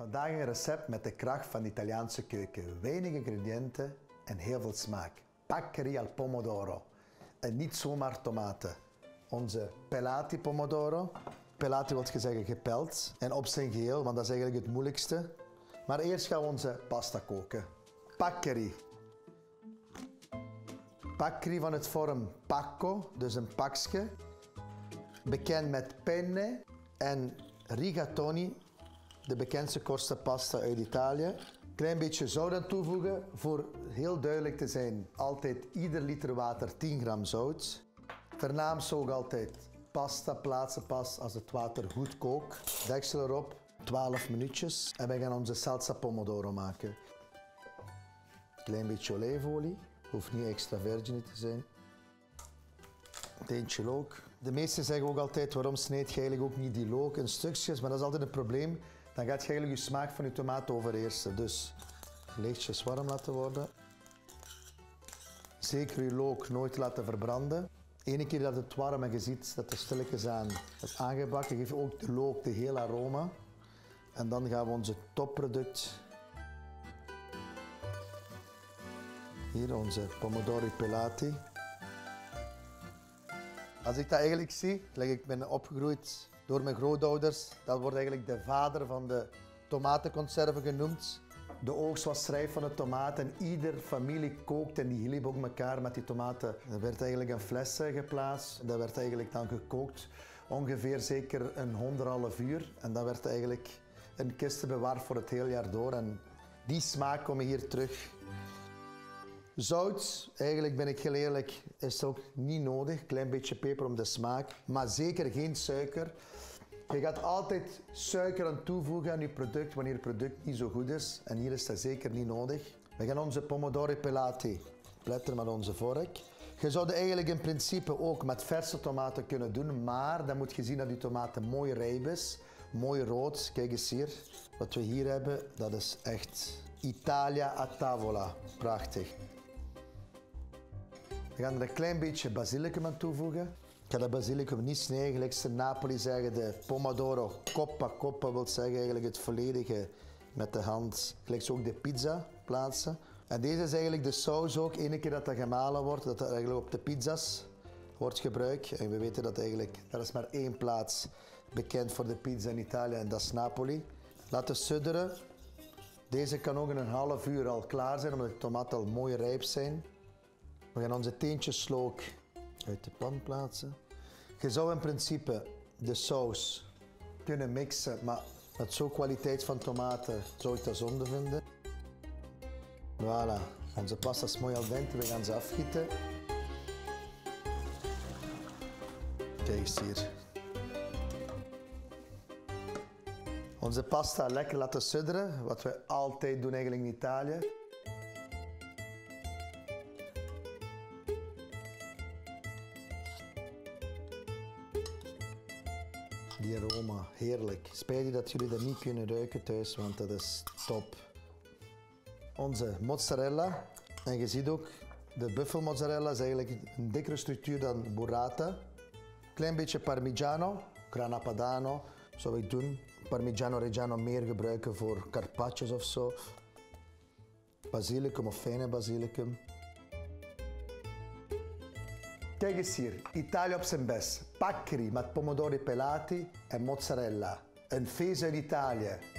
Vandaag een recept met de kracht van de Italiaanse keuken. Weinig ingrediënten en heel veel smaak. Paccheri al pomodoro. En niet zomaar tomaten. Onze pelati pomodoro. Pelati wil zeggen gepeld. En op zijn geheel, want dat is eigenlijk het moeilijkste. Maar eerst gaan we onze pasta koken. Paccheri. Paccheri van het vorm pacco, dus een pakje. Bekend met penne en rigatoni, de bekendste kortste pasta uit Italië. Klein beetje zout aan toevoegen, voor heel duidelijk te zijn. Altijd ieder liter water 10 gram zout. Vernaams ook altijd pasta plaatsen pas als het water goed kookt. Deksel erop, 12 minuutjes. En wij gaan onze salsa pomodoro maken. Klein beetje olijfolie, hoeft niet extra virgin te zijn. Een teentje look. De meesten zeggen ook altijd, waarom snijd je eigenlijk ook niet die look in stukjes? Maar dat is altijd een probleem. Dan gaat je eigenlijk je smaak van je tomaat overheersen. Dus lichtjes warm laten worden. Zeker je look nooit laten verbranden. Eén keer dat het warm en je ziet dat er stilletjes aan is aangebakken, geef je ook de look de hele aroma. En dan gaan we onze topproduct. Hier onze pomodori pelati. Als ik dat eigenlijk zie, ik ben opgegroeid door mijn grootouders. Dat wordt eigenlijk de vader van de tomatenconserven genoemd. De oogst was rijp van de tomaat en ieder familie kookt en die hielp ook elkaar met die tomaten. Er werd eigenlijk een fles geplaatst. Dat werd eigenlijk dan gekookt. Ongeveer zeker een 100,5 uur. En dat werd eigenlijk in kisten bewaard voor het hele jaar door. En die smaak kom je hier terug. Zout, eigenlijk ben ik heel eerlijk, is ook niet nodig. Klein beetje peper om de smaak, maar zeker geen suiker. Je gaat altijd suiker aan toevoegen aan je product wanneer het product niet zo goed is. En hier is dat zeker niet nodig. We gaan onze pomodori pelati pletteren met onze vork. Je zou eigenlijk in principe ook met verse tomaten kunnen doen, maar dan moet je zien dat die tomaten mooi rijp is. Mooi rood. Kijk eens hier. Wat we hier hebben, dat is echt Italia a tavola. Prachtig. We gaan er een klein beetje basilicum aan toevoegen. Ik ga de basilicum niet snijden, gelijk ze in Napoli zeggen, de pomodoro coppa. Coppa wil zeggen eigenlijk het volledige met de hand. Gelijk ze ook de pizza plaatsen. En deze is eigenlijk de saus ook, ene keer dat dat gemalen wordt, dat dat eigenlijk op de pizza's wordt gebruikt. En we weten dat eigenlijk, er is maar één plaats bekend voor de pizza in Italië en dat is Napoli. Laten sudderen. Deze kan ook in een half uur al klaar zijn, omdat de tomaten al mooi rijp zijn. We gaan onze teentjes look uit de pan plaatsen. Je zou in principe de saus kunnen mixen, maar met zo'n kwaliteit van tomaten zou ik dat zonde vinden. Voilà, onze pasta is mooi al dente, we gaan ze afgieten. Kijk eens hier. Onze pasta lekker laten sudderen, wat we altijd doen eigenlijk in Italië. Die aroma, heerlijk. Spijtig dat jullie dat niet kunnen ruiken thuis, want dat is top. Onze mozzarella. En je ziet ook, de buffelmozzarella is eigenlijk een dikkere structuur dan burrata. Klein beetje parmigiano, grana padano zou ik doen. Parmigiano Reggiano meer gebruiken voor carpaccio's of zo. Basilicum of fijne basilicum. Kijk eens hier, Italië op zijn best. Paccheri met pomodori pelati en mozzarella. Een feest uit Italië.